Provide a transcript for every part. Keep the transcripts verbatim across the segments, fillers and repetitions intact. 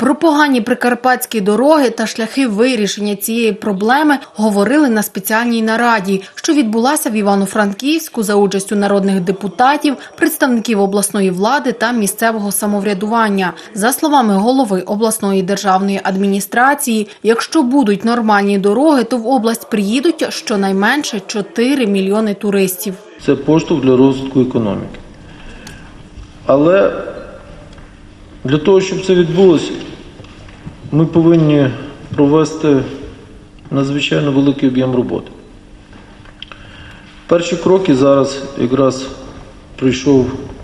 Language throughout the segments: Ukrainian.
Про погані прикарпатські дороги та шляхи вирішення цієї проблеми говорили на спеціальній нараді, що відбулася в Івано-Франківську за участю народних депутатів, представників обласної влади та місцевого самоврядування. За словами голови обласної державної адміністрації, якщо будуть нормальні дороги, то в область приїдуть щонайменше чотири мільйони туристів. Це поштовх для розвитку економіки. Але для того, щоб це відбулося, ми повинні провести надзвичайно великий об'єм роботи. Перші кроки зараз якраз прийшов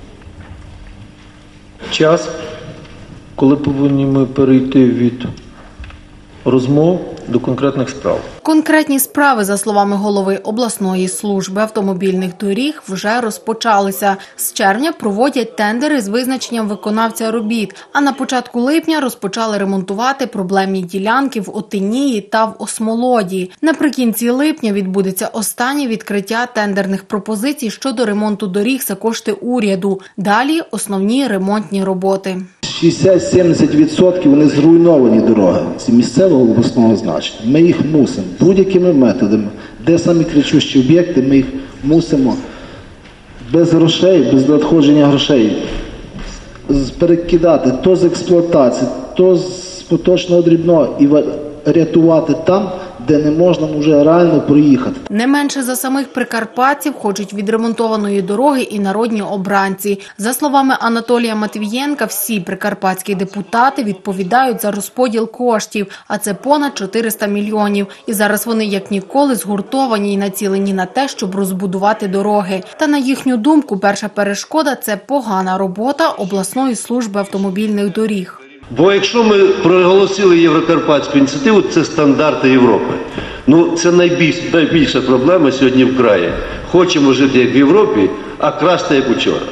час, коли повинні ми перейти від розмов до конкретних справ. Конкретні справи, за словами голови обласної служби автомобільних доріг, вже розпочалися. З червня проводять тендери з визначенням виконавця робіт, а на початку липня розпочали ремонтувати проблемні ділянки в Отинії та в Осмолоді. Наприкінці липня відбудеться останнє відкриття тендерних пропозицій щодо ремонту доріг за кошти уряду. Далі – основні ремонтні роботи. шістдесят-сімдесят відсотків вони зруйновані дороги з місцевого обласного значення. Ми їх мусимо будь-якими методами, де самі кричущі об'єкти, ми їх мусимо без грошей, без надходження грошей перекидати то з експлуатації, то з поточного дрібного і рятувати там, де не можна вже реально проїхати. Не менше за самих прикарпатців хочуть відремонтованої дороги і народні обранці. За словами Анатолія Матвієнка, всі прикарпатські депутати відповідають за розподіл коштів, а це понад чотириста мільйонів. І зараз вони як ніколи згуртовані і націлені на те, щоб розбудувати дороги. Та на їхню думку, перша перешкода – це погана робота обласної служби автомобільних доріг. Бо якщо ми проголосили єврокарпатську ініціативу, це стандарти Європи. Ну, це найбільш, найбільша проблема сьогодні в краї. Хочемо жити як в Європі, а красти як учора.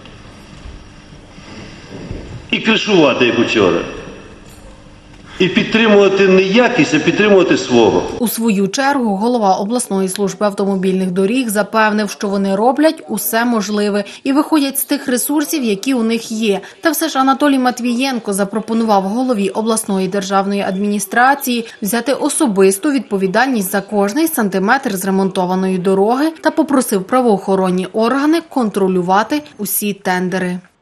І кришувати як учора. І підтримувати не якість, а підтримувати свого. У свою чергу голова обласної служби автомобільних доріг запевнив, що вони роблять усе можливе і виходять з тих ресурсів, які у них є. Та все ж Анатолій Матвієнко запропонував голові обласної державної адміністрації взяти особисту відповідальність за кожний сантиметр зремонтованої дороги та попросив правоохоронні органи контролювати усі тендери.